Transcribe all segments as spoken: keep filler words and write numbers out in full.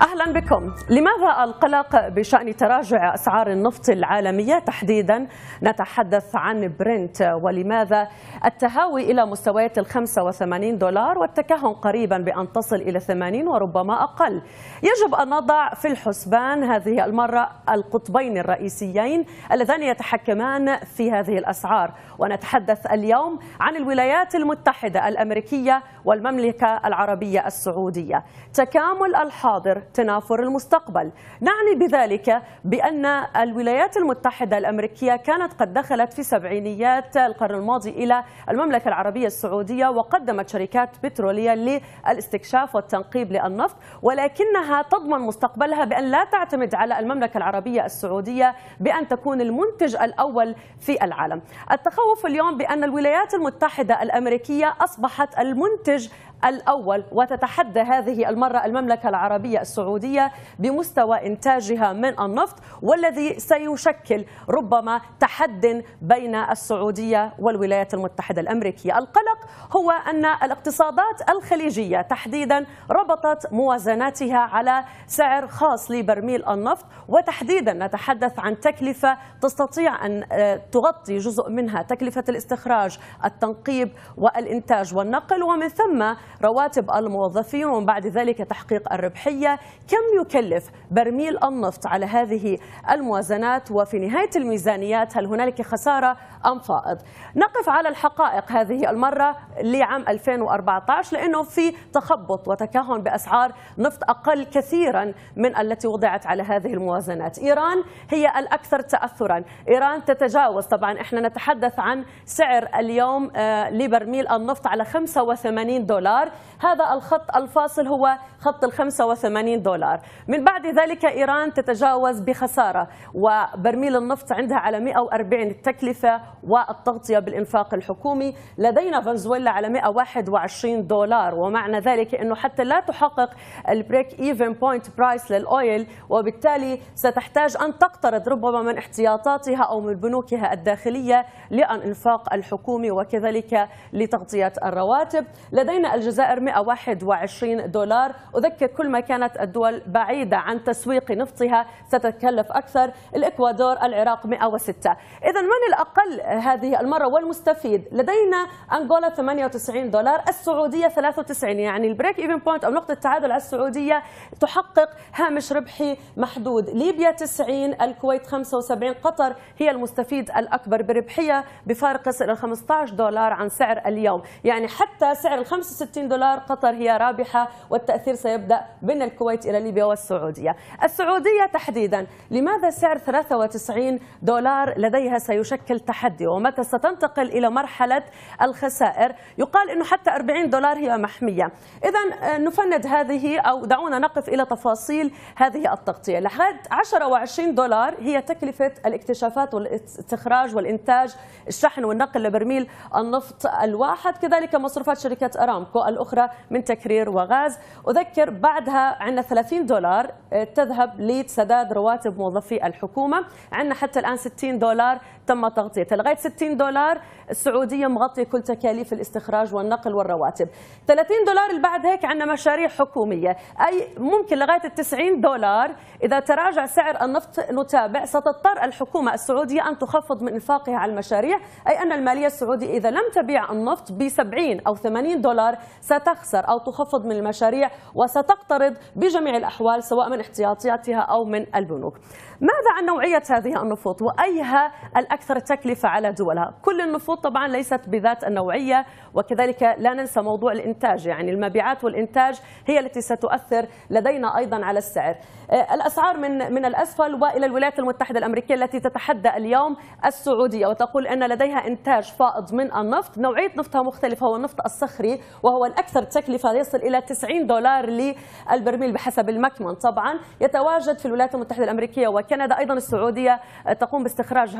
أهلا بكم. لماذا القلق بشأن تراجع أسعار النفط العالمية تحديدا؟ نتحدث عن برنت، ولماذا التهاوي إلى مستويات ال خمسة وثمانين دولار والتكهن قريبا بأن تصل إلى ثمانين وربما أقل. يجب أن نضع في الحسبان هذه المرة القطبين الرئيسيين اللذان يتحكمان في هذه الأسعار، ونتحدث اليوم عن الولايات المتحدة الأمريكية والمملكة العربية السعودية. تكامل الحاضر تنافر المستقبل. نعني بذلك بأن الولايات المتحدة الأمريكية كانت قد دخلت في سبعينيات القرن الماضي إلى المملكة العربية السعودية وقدمت شركات بترولية للاستكشاف والتنقيب للنفط، ولكنها تضمن مستقبلها بأن لا تعتمد على المملكة العربية السعودية بأن تكون المنتج الأول في العالم. التخوف اليوم بأن الولايات المتحدة الأمريكية أصبحت المنتج الأول وتتحدى هذه المرة المملكة العربية السعودية بمستوى إنتاجها من النفط، والذي سيشكل ربما تحد بين السعودية والولايات المتحدة الأمريكية. القلق هو أن الاقتصادات الخليجية تحديدا ربطت موازناتها على سعر خاص لبرميل النفط، وتحديدا نتحدث عن تكلفة تستطيع أن تغطي جزء منها تكلفة الاستخراج، التنقيب والإنتاج والنقل، ومن ثم رواتب الموظفين، ومن بعد ذلك تحقيق الربحية. كم يكلف برميل النفط على هذه الموازنات؟ وفي نهاية الميزانيات هل هنالك خسارة أم فائض؟ نقف على الحقائق هذه المرة لعام ألفين وأربعة عشر، لأنه في تخبط وتكهن بأسعار نفط أقل كثيرا من التي وضعت على هذه الموازنات. إيران هي الأكثر تأثرا. إيران تتجاوز، طبعا احنا نتحدث عن سعر اليوم لبرميل النفط على خمسة وثمانين دولار. هذا الخط الفاصل هو خط ال خمسة وثمانين دولار. من بعد ذلك إيران تتجاوز بخسارة، وبرميل النفط عندها على مئة وأربعين التكلفة والتغطية بالإنفاق الحكومي. لدينا فنزويلا على مئة وواحد وعشرين دولار، ومعنى ذلك أنه حتى لا تحقق البريك ايفن بوينت برايس للأويل، وبالتالي ستحتاج أن تقترض ربما من احتياطاتها أو من بنوكها الداخلية للإنفاق الحكومي وكذلك لتغطية الرواتب. لدينا الجزائر مئة وواحد وعشرين دولار. أذكر كل ما كانت الدول بعيدة عن تسويق نفطها ستتكلف أكثر. الإكوادور، العراق مئة وستة. إذا من الأقل هذه المرة والمستفيد؟ لدينا أنغولا ثمانية وتسعين دولار، السعودية ثلاثة وتسعين. يعني البريك ايفن بوينت أو نقطة التعادل على السعودية تحقق هامش ربحي محدود. ليبيا تسعين، الكويت خمسة وسبعين، قطر هي المستفيد الأكبر بربحية بفارق يصل إلى خمسة عشر دولار عن سعر اليوم. يعني حتى سعر ال خمسة وستين دولار قطر هي رابحة، والتأثير سيبدأ من الكويت إلى ليبيا والسعودية. السعودية تحديدا لماذا سعر ثلاثة وتسعين دولار لديها سيشكل تحدي، ومتى ستنتقل إلى مرحلة الخسائر؟ يقال أنه حتى أربعين دولار هي محمية. إذا نفند هذه، أو دعونا نقف إلى تفاصيل هذه التغطية. لحد عشرة وعشرين دولار هي تكلفة الاكتشافات والاستخراج والإنتاج، الشحن والنقل لبرميل النفط الواحد، كذلك مصروفات شركة أرامكو الأخرى من تكرير وغاز. أذكر بعدها عندنا ثلاثين دولار تذهب لسداد رواتب موظفي الحكومة. عندنا حتى الآن ستين دولار تم تغطيتها. لغاية ستين دولار السعودية مغطية كل تكاليف الاستخراج والنقل والرواتب. ثلاثين دولار اللي بعد هيك عندنا مشاريع حكومية، أي ممكن لغاية التسعين دولار إذا تراجع سعر النفط نتابع ستضطر الحكومة السعودية أن تخفض من إنفاقها على المشاريع، أي أن المالية السعودية إذا لم تبيع النفط ب سبعين أو ثمانين دولار ستخسر أو تخفض من المشاريع وستقترض بجميع الأحوال سواء من احتياطاتها أو من البنوك. ماذا عن نوعية هذه النفوط وأيها الأكثر تكلفة على دولها؟ كل النفوط طبعا ليست بذات النوعية، وكذلك لا ننسى موضوع الإنتاج، يعني المبيعات والإنتاج هي التي ستؤثر لدينا أيضا على السعر. الأسعار من من الأسفل وإلى الولايات المتحدة الأمريكية التي تتحدى اليوم السعودية وتقول أن لديها إنتاج فائض من النفط. نوعية نفطها مختلفة، هو النفط الصخري وهو الأكثر تكلفة، يصل إلى تسعين دولار للبرميل بحسب المكمن. طبعا يتواجد في الولايات المتحدة الأمريكية وكندا، أيضا السعودية تقوم باستخراج هذا النوع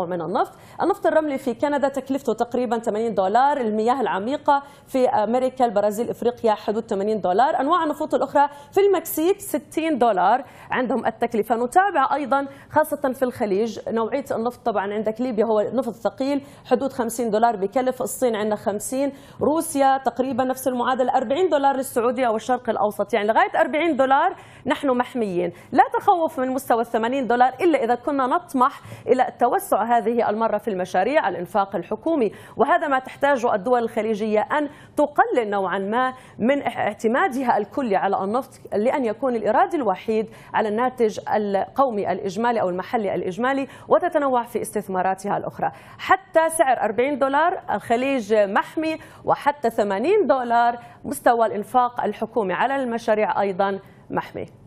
نوع من النفط. النفط الرملي في كندا تكلفته تقريبا ثمانين دولار، المياه العميقة في أمريكا البرازيل إفريقيا حدود ثمانين دولار، أنواع النفط الأخرى في المكسيك ستين دولار عندهم التكلفة. نتابع أيضا خاصة في الخليج نوعية النفط، طبعا عندك ليبيا هو نفط ثقيل حدود خمسين دولار بكلف، الصين عندنا خمسين، روسيا تقريبا نفس المعادلة أربعين دولار للسعودية والشرق الأوسط، يعني لغاية أربعين دولار نحن محميين. لا تخوف من مستوى الثمانين دولار إلا إذا كنا نطمح إلى التوسع هذه المرة في المشاريع الإنفاق الحكومي، وهذا ما تحتاجه الدول الخليجية أن تقلل نوعا ما من اعتمادها الكلي على النفط لأن يكون الإيراد الوحيد على الناتج القومي الإجمالي أو المحلي الإجمالي، وتتنوع في استثماراتها الأخرى. حتى سعر أربعين دولار الخليج محمي، وحتى ثمانين دولار مستوى الإنفاق الحكومي على المشاريع أيضا محمي.